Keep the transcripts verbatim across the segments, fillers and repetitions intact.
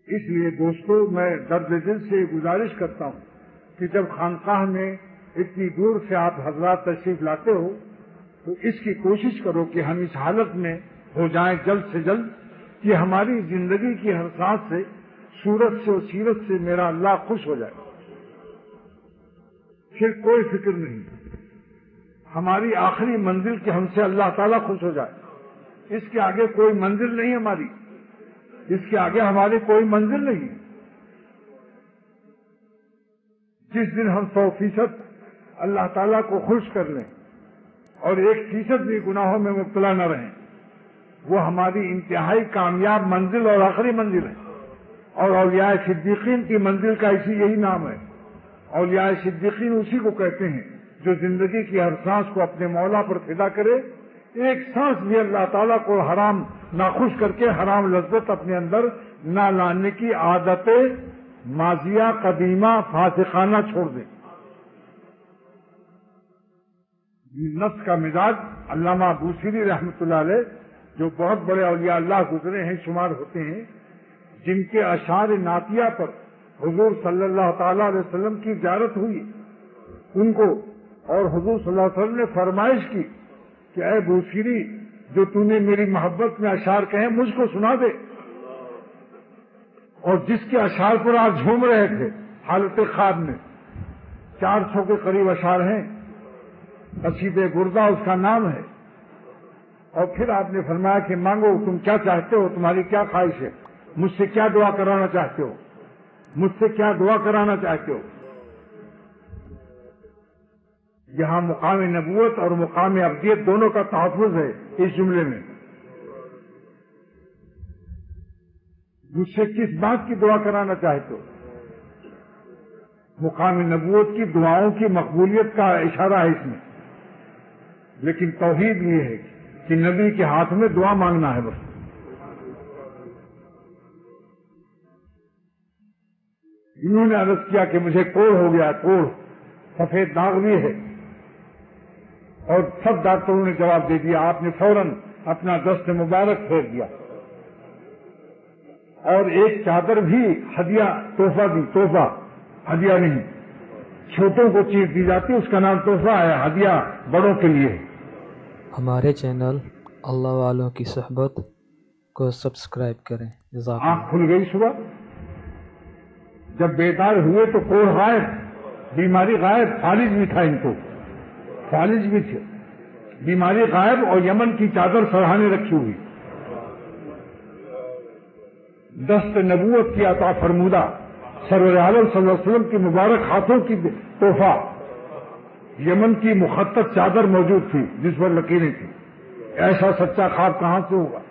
اس لیے دوستو میں درد دل سے گزارش کرتا ہوں کہ جب خانقاہ میں اتنی دور سے آپ حضرات تشریف لاتے ہو تو اس کی کوشش کرو کہ ہم اس حالت میں ہو جائیں جلد سے جلد کہ ہماری زندگی کی ہر سانس سے صورت سے اور سیرت سے میرا اللہ خوش ہو جائے، پھر کوئی فکر نہیں، ہماری آخری منزل کہ ہم سے اللہ تعالیٰ خوش ہو جائے، اس کے آگے کوئی منزل نہیں ہماری، اس کے آگے ہماری کوئی منزل نہیں۔ جس دن ہم سو فیصد اللہ تعالیٰ کو خوش کر لیں اور ایک فیصد بھی گناہوں میں مبتلا نہ رہیں، وہ ہماری انتہائی کامیاب منزل اور آخری منزل ہے۔ اور اولیاء صدیقین کی منزل کا اسی یہی نام ہے۔ اولیاء صدیقین اسی کو کہتے ہیں جو زندگی کی ہر سانس کو اپنے مولا پر فدا کرے، ایک سانس بھی اللہ تعالیٰ کو حرام ناخوش کر کے حرام لذت اپنے اندر نہ لانے کی عادت ماضیہ قدیمہ فاسقانہ چھوڑ دے۔ نفس کا مزاج علامہ بوسیری رحمۃ اللہ علیہ جو بہت بڑے اولیاء اللہ گزرے ہیں شمار ہوتے ہیں، جن کے اشعار نعتیہ پر حضور صلی اللہ تعالی علیہ وسلم کی زیارت ہوئی، ان کو اور حضور صلی اللہ علیہ وسلم نے فرمائش کی کہ اے بوسیری، جو تو نے میری محبت میں اشعار کہے مجھ کو سنا دے۔ اور جس کے اشعار پر آپ جھوم رہے تھے حالت خواب میں، چار سو کے قریب اشعار ہیں، قصیدہ بردہ اس کا نام ہے۔ اور پھر آپ نے فرمایا کہ مانگو تم کیا چاہتے ہو، تمہاری کیا خواہش ہے، مجھ سے کیا دعا کرانا چاہتے ہو، مجھ سے کیا دعا کرانا چاہتے ہو۔ یہاں مقام نبوت اور مقام ابدیت دونوں کا تحفظ ہے اس جملے میں۔ مجھ سے کس بات کی دعا کرانا چاہتے ہو؟ مقام نبوت کی دعاؤں کی مقبولیت کا اشارہ ہے اس میں، لیکن توحید یہ ہے کہ نبی کے ہاتھ میں دعا مانگنا ہے بس۔ انہوں نے عرض کیا کہ مجھے کوڑ ہو گیا، کوڑ سفید داغ بھی ہے، اور سب ڈاکٹروں نے جواب دے دیا۔ آپ نے فوراً اپنا دست مبارک پھیر دیا اور ایک چادر بھی ہدیہ تحفہ دی، تحفہ ہدیہ نہیں، چھوٹوں کو چیز دی جاتی اس کا نام تحفہ ہے، ہدیہ بڑوں کے لیے۔ ہمارے چینل اللہ والوں کی صحبت کو سبسکرائب کریں۔ جزاک اللہ۔ آنکھ کھل گئی صبح، جب بیدار ہوئے تو کوڑ غائب، بیماری غائب، فالج بھی تھا ان کو، فالج بھی تھے، بیماری غائب، اور یمن کی چادر سرہانے رکھی ہوئی، دست نبوت کی عطا فرمودہ سرور عالم صلی اللہ علیہ وسلم کی مبارک ہاتھوں کی تحفہ، یمن کی مخطط چادر موجود تھی جس پر لکیریں تھیں۔ ایسا سچا خواب کہاں سے ہوگا؟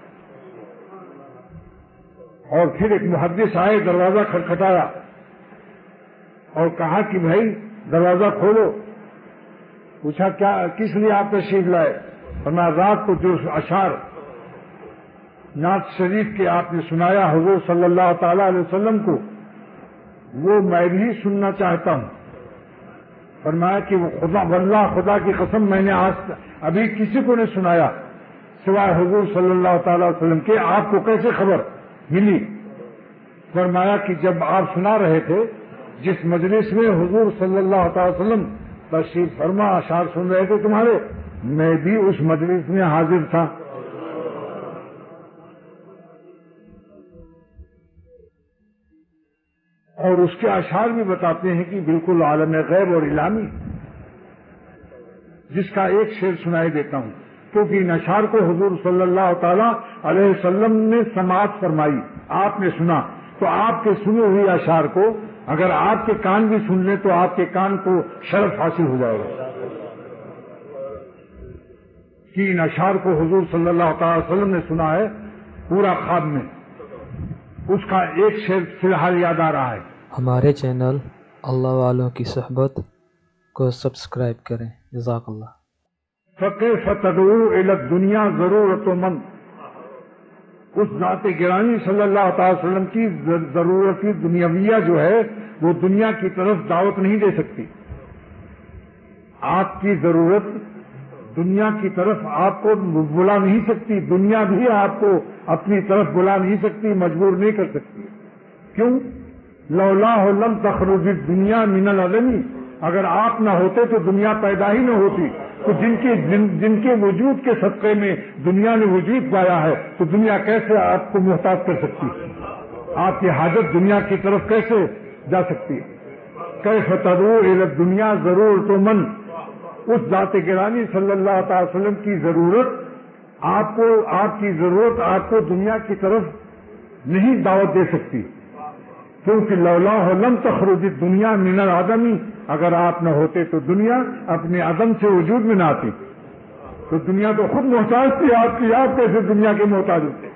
اور پھر ایک محدث آئے، دروازہ کھٹکھٹایا اور کہا کہ بھائی دروازہ کھولو۔ پوچھا کیا، کس لیے آپ تشریف لائے؟ فرمایا رات کو جو اشعار نعت شریف کے آپ نے سنایا حضور صلی اللہ تعالی علیہ وسلم کو، وہ میں بھی سننا چاہتا ہوں۔ فرمایا کہ وہ خدا واللہ، خدا کی قسم میں نے آج ابھی کسی کو نہیں سنایا سوائے حضور صلی اللہ تعالی علیہ وسلم کے، آپ کو کیسے خبر ملی؟ فرمایا کہ جب آپ سنا رہے تھے، جس مجلس میں حضور صلی اللہ تعالی وسلم تشریف فرما اشعار سن رہے تھے تمہارے، میں بھی اس مجلس میں حاضر تھا۔ اور اس کے اشعار بھی بتاتے ہیں کہ بالکل عالم غیب اور اعلامی، جس کا ایک شعر سنائی دیتا ہوں، کیونکہ ان اشعار کو حضور صلی اللہ تعالی علیہ وسلم نے سماعت فرمائی، آپ نے سنا، تو آپ کے سنے ہوئے اشعار کو اگر آپ کے کان بھی سن لیں تو آپ کے کان کو شرف حاصل ہو جائے گا کہ ان اشعار کو حضور صلی اللہ تعالی وسلم نے سنا ہے پورا خواب میں۔ اس کا ایک شعر فی الحال یاد آ رہا ہے۔ ہمارے چینل اللہ والوں کی صحبت کو سبسکرائب کریں۔ جزاک اللہ۔ فَكَيْفَ تَدْعُو إِلَى الدُّنْيَا ضرورت من، اس ذات گرامی صلی اللہ تعالی وسلم کی ضرورت دنیاویہ جو ہے وہ دنیا کی طرف دعوت نہیں دے سکتی۔ آپ کی ضرورت دنیا کی طرف آپ کو بلا نہیں سکتی، دنیا بھی آپ کو اپنی طرف بلا نہیں سکتی، مجبور نہیں کر سکتی، کیوں؟ لولا لم تخرج الدنیا من العدم، اگر آپ نہ ہوتے تو دنیا پیدا ہی نہ ہوتی. تو جن کے جن, جن کے وجود کے صدقے میں دنیا نے وجود پایا ہے تو دنیا کیسے آپ کو محتاج کر سکتی ہے؟ آپ کی حاجت دنیا کی طرف کیسے جا سکتی ہے؟ کیف تدعو الی الدنیا ضرورت من، اس ذات گرامی صلی اللہ تعالی وسلم کی ضرورت آپ کو، آپ کی ضرورت آپ کو دنیا کی طرف نہیں دعوت دے سکتی، کیونکہ لولا لم تخرج الدنیا من العدم، اگر آپ نہ ہوتے تو دنیا اپنے عدم سے وجود میں نہ آتی. تو دنیا تو خود محتاج تھی آپ کی، آپ کیسے دنیا کے محتاج ہوتے؟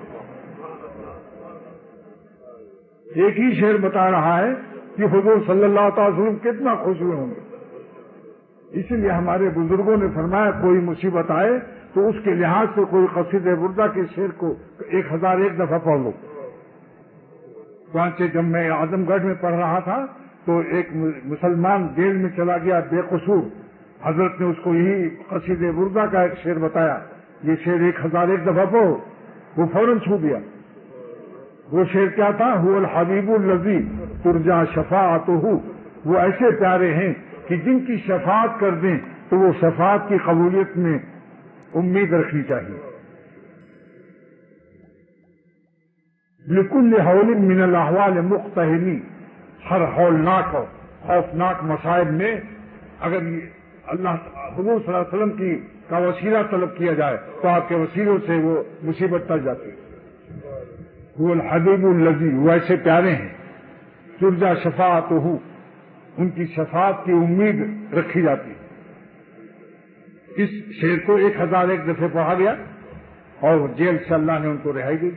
ایک ہی شعر بتا رہا ہے کہ حضور صلی اللہ تعالی وسلم کتنا خوش ہوئے ہوں گے. اسی لیے ہمارے بزرگوں نے فرمایا کوئی مصیبت آئے تو اس کے لحاظ سے کوئی قصیدہ بردہ کے شعر کو ایک ہزار ایک دفعہ پڑھ لو. چنانچہ جب میں اعظم گڑھ میں پڑھ رہا تھا تو ایک مسلمان جیل میں چلا گیا بے قصور، حضرت نے اس کو یہی قصیدہ بردہ کا ایک شعر بتایا، یہ شعر ایک ہزار ایک دفعہ پڑھو. وہ فوراً چھو دیا. وہ شعر کیا تھا؟ هو الحبیب الذی ترجا شفاعتہ، وہ ایسے پیارے ہیں کہ جن کی شفاعت کر دیں تو وہ شفاعت کی قبولیت میں امید رکھنی چاہیے. لکل حول من الاحوال مقتحمی، ہر ہولناک اور خوفناک مصائب میں اگر اللہ حضور صلی اللہ علیہ وسلم کی کا وسیلہ طلب کیا جائے تو آپ کے وسیلوں سے وہ مصیبت ٹل جاتی ہے. وہ الحبیب الذی، وہ ایسے پیارے ہیں، ترجا شفاعتہ، ان کی شفاعت کی امید رکھی جاتی ہے. اس شعر کو ایک ہزار ایک دفعہ پڑھا گیا اور جیل سے اللہ نے ان کو رہائی دی.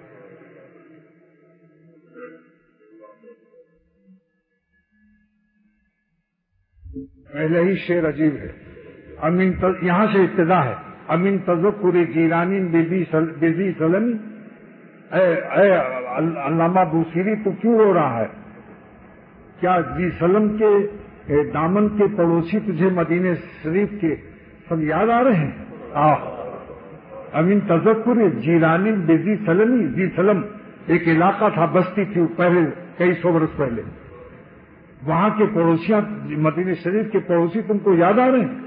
پہلے ہی شعر عجیب ہے. امین تز... یہاں سے ابتدا ہے، امین تذکر جیلانی بزی سلم، اے اے علامہ بوسیری تو کیوں رو رہا ہے؟ کیا جی سلم کے دامن کے پڑوسی تجھے مدینہ شریف کے سب یاد آ رہے ہیں؟ آہ امین تذکر جیلانی بزی سلمی، جی سلم ایک علاقہ تھا، بستی تھی پہلے کئی سو برس پہلے. وہاں کے پڑوسیاں مدینہ شریف کے پڑوسی تم کو یاد آ رہے ہیں؟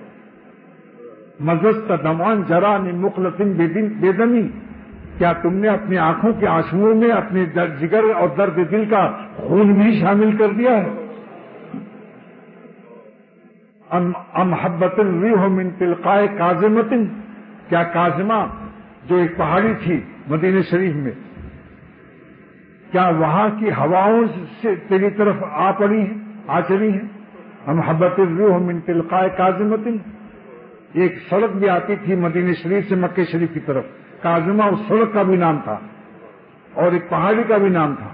مزست دمان جران مخلصن بے دمی، کیا تم نے اپنی آنکھوں کے آنسوؤں میں اپنے جگر اور درد دل کا خون بھی شامل کر دیا ہے؟ ام حبت الریح من تلقائے کاظمۃ، کیا کاظمہ جو ایک پہاڑی تھی مدینہ شریف میں، کیا وہاں کی ہواؤں سے تیری طرف آ پڑی ہیں، آ چلی ہیں؟ ام حبت الریح من تلقائے کاظمۃ، ایک سڑک بھی آتی تھی مدینہ شریف سے مکہ شریف کی طرف، کاظمہ اس سڑک کا بھی نام تھا اور ایک پہاڑی کا بھی نام تھا.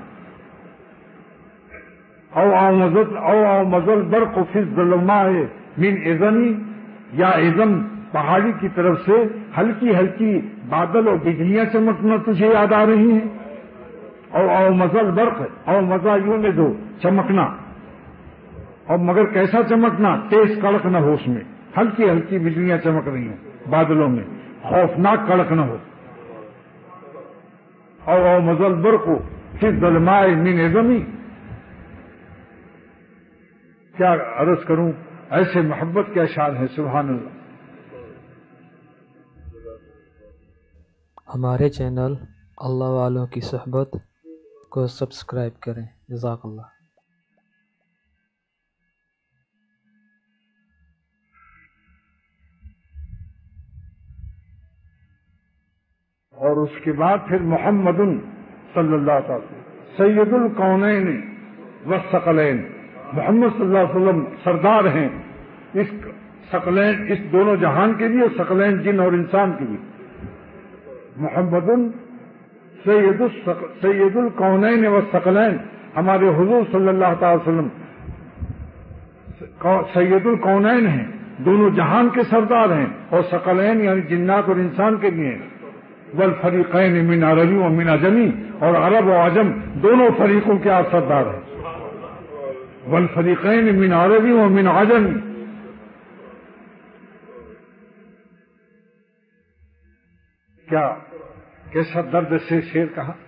او او مزل او او مزل برق فی الظلماء من اذنی، یا اذن پہاڑی کی طرف سے ہلکی ہلکی بادل اور بجلیاں چمکنا تجھے یاد آ رہی ہیں؟ او او مزل برق، او مزا یوں میں دو چمکنا، اور مگر کیسا چمکنا؟ تیز کڑک نہ ہو، اس میں ہلکی ہلکی بجلیاں چمک رہی ہیں بادلوں میں، خوفناک کڑک نہ ہو. او او مزل برق فی الظلماء من اذنی، کیا عرض کروں، ایسے محبت کے اشعار ہیں، سبحان اللہ. ہمارے چینل اللہ والوں کی صحبت کو سبسکرائب کریں. جزاک اللہ. اور اس کے بعد پھر محمد صلی اللہ تعالی وسلم سید الکونین والثقلین، محمد صلی اللہ علیہ وسلم سردار ہیں اس ثقلین، اس دونوں جہان کے لیے، ثقلین جن اور انسان کے لیے. محمد سید سید الکونین والثقلین، ہمارے حضور صلی اللہ تعالی وسلم سید الکونین ہیں، دونوں جہان کے سردار ہیں، اور ثقلین یعنی جنات اور انسان کے لیے ہیں. والفریقین من عربی و من عجمی، اور عرب و عجم دونوں فریقوں کے آپ سردار ہیں. والفریقین من عربی و من عجم، کیا کیسا درد سے شعر کہا.